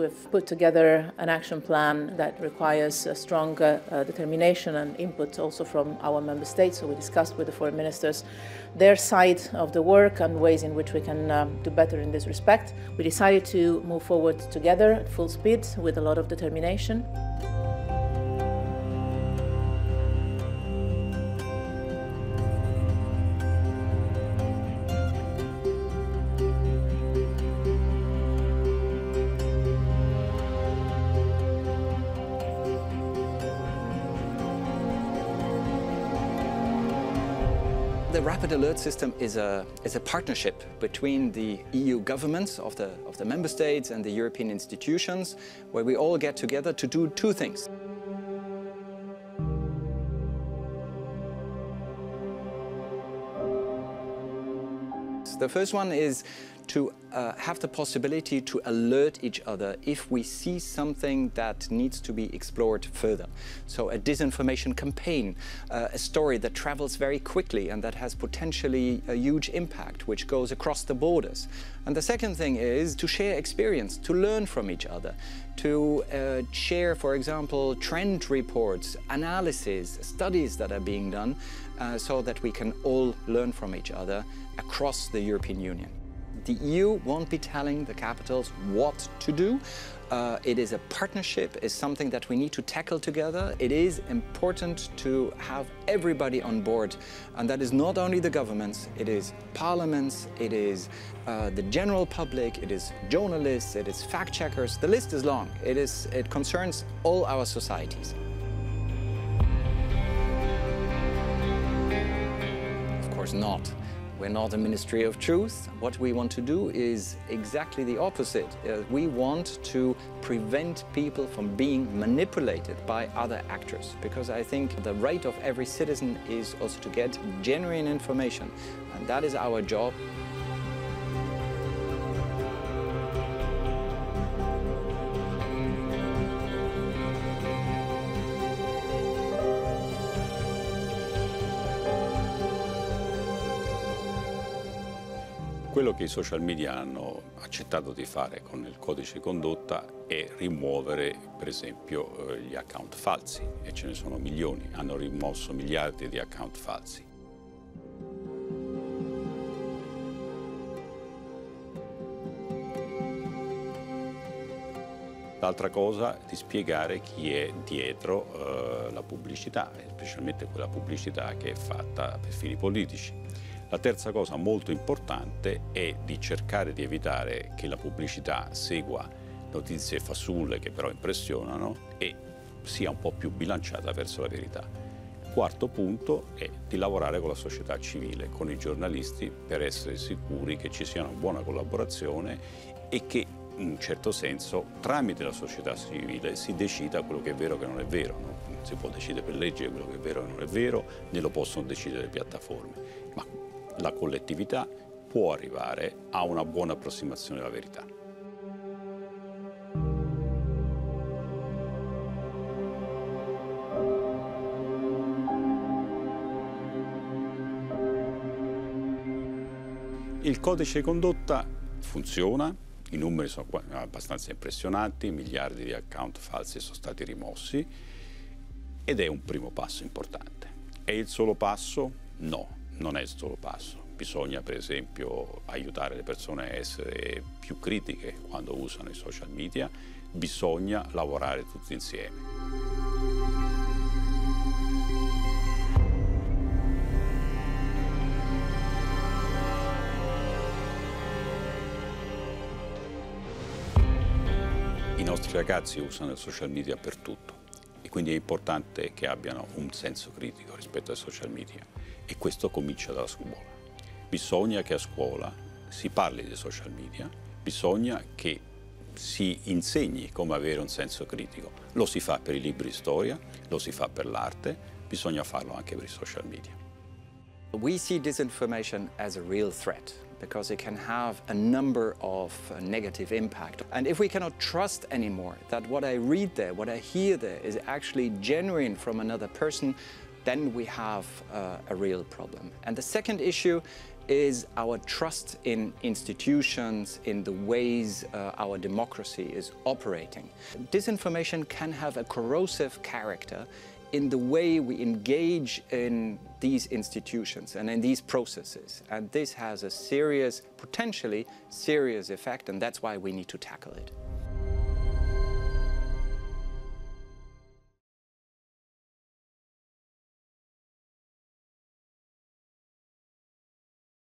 we've put together an action plan that requires a strong determination and input also from our member states. So we discussed with the foreign ministers their side of the work and ways in which we can do better in this respect. We decided to move forward together at full speed with a lot of determination. The Rapid Alert System is a partnership between the EU governments of the member states and the European institutions, where we all get together to do two things. The first one is to have the possibility to alert each other if we see something that needs to be explored further. So a disinformation campaign, a story that travels very quickly and that has potentially a huge impact, which goes across the borders. And the second thing is to share experience, to learn from each other, to share, for example, trend reports, analysis, studies that are being done, so that we can all learn from each other across the European Union. The EU won't be telling the capitals what to do. It is a partnership, it's something that we need to tackle together. It is important to have everybody on board, and that is not only the governments, it is parliaments, it is the general public, it is journalists, it is fact-checkers. The list is long. It concerns all our societies. Of course not. We're not a Ministry of Truth. What we want to do is exactly the opposite. We want to prevent people from being manipulated by other actors, because I think the right of every citizen is also to get genuine information, and that is our job. Quello che i social media hanno accettato di fare con il codice di condotta è rimuovere, per esempio, gli account falsi, e ce ne sono milioni, hanno rimosso miliardi di account falsi. L'altra cosa è di spiegare chi è dietro la pubblicità, specialmente quella pubblicità che è fatta per fini politici. La terza cosa molto importante è di cercare di evitare che la pubblicità segua notizie fasulle che però impressionano e sia un po' più bilanciata verso la verità. Quarto punto è di lavorare con la società civile, con i giornalisti, per essere sicuri che ci sia una buona collaborazione e che in un certo senso tramite la società civile si decida quello che è vero e che non è vero. Non si può decidere per legge quello che è vero e non è vero, né lo possono decidere le piattaforme. Ma la collettività può arrivare a una buona approssimazione della verità. Il codice di condotta funziona, i numeri sono abbastanza impressionanti, miliardi di account falsi sono stati rimossi ed è un primo passo importante. È il solo passo? No. Non è il solo passo. Bisogna, per esempio, aiutare le persone a essere più critiche quando usano i social media. Bisogna lavorare tutti insieme. I nostri ragazzi usano i social media per tutto e quindi è importante che abbiano un senso critico rispetto ai social media. E questo comincia dalla scuola. Bisogna che a scuola si parli di social media, bisogna che si insegni come avere un senso critico. Lo si fa per i libri di storia, lo si fa per l'arte, bisogna farlo anche per i social media. We see disinformation as a real threat, because it can have a number of negative impact. And if we cannot trust anymore that what I read there, what I hear there is actually genuine from another person, then we have a real problem. And the second issue is our trust in institutions, in the ways our democracy is operating. Disinformation can have a corrosive character in the way we engage in these institutions and in these processes. And this has a serious, potentially serious effect, and that's why we need to tackle it.